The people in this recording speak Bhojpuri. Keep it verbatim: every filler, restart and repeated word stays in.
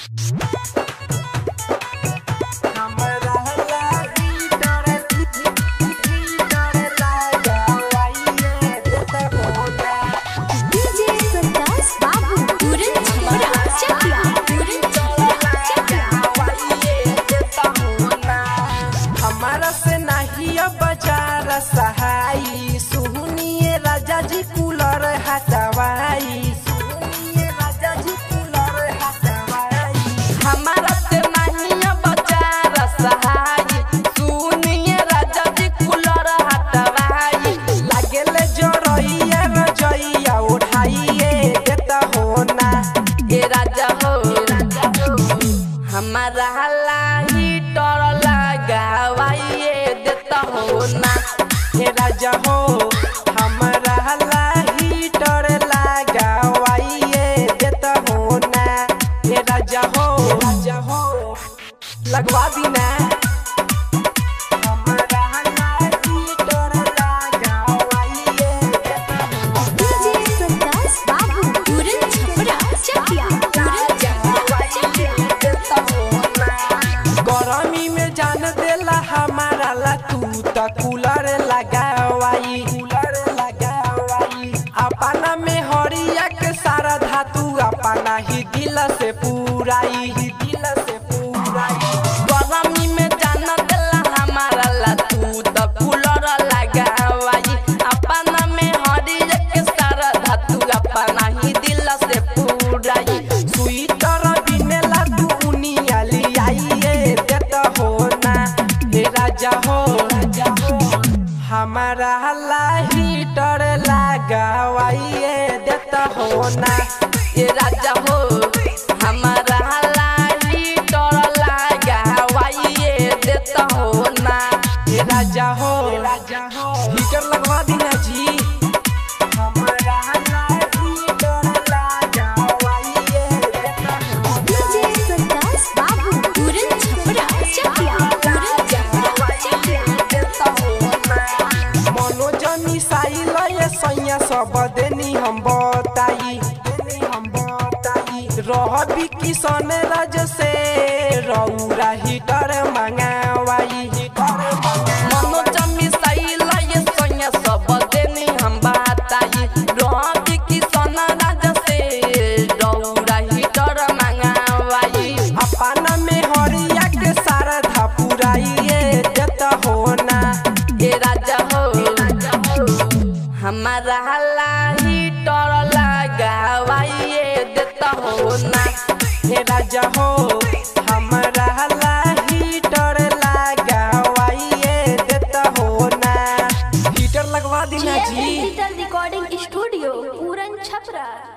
सहाई सुनिए राजा जी कूलर हटवाई, सुनिए राजा जी कूलर हटवाई, हमारा ते नहीं बचार सहाई, सुनिए राजा जी कूलर हटवाई, लागेले जोरइया रजइया उठाइए देता हो ना ए राजा हो, हमारा हल्ला हीटर लगावाइए देता हो ना हे राजा हो, हमारा हल्ला हीटर लगावाइए देता हो ना हे राजा हो, राजा हो लगवा दी ना हमारा हल्ला हीटर लगावाइए देता हो ना। डीजे संतोष बाबू पूरन छपरा चकिया गरमी में जान देला हमारा ला तू त कूलर लगावाई, कूलर लगावाई अपना में हरिया के सारा धातु अपना ही दिल से पूराई, दिल से पूराई गरमी में जान देला हमारा ला तू त कूलर लगावाई अपना में हरिया के सारा धातु अपना ही दिल से पूराई, स्वेटर बिनेला तू उनिया लियाइए देता हो ना हे राजा हो, राजा हो हमारा हल्ला हीटर लगावाइए देता हो ना ये राजा हो, हमारा हल्ला हीटर लगावाइए देता हो ना ये राजा हो, राजा हो हीटर लगवा देना जी हमारा हल्ला हीटर लगावाइए देता हो। डीजे संतोष बाबू पूरन छपरा चकिया सैया सब देनी हम बताई, देनी हम बताई रहबी किशन राज से रौरा हीटर मंगावाई, मनोज मिसाइल ये सैया सब देनी हम बताई रहबी किशन राज से रौरा हीटर मंगावाई अपना में हरिया के सारा धापुराइए देता हो ना ये राजा हो, हमारा हल्ला हीटर लगावाइए देता हो ना हे राजा हो, हमारा हल्ला हीटर लगावाइए देता हो ना हीटर लगवा देना जी। डिजिटल रिकॉर्डिंग स्टूडियो पूरन छपरा।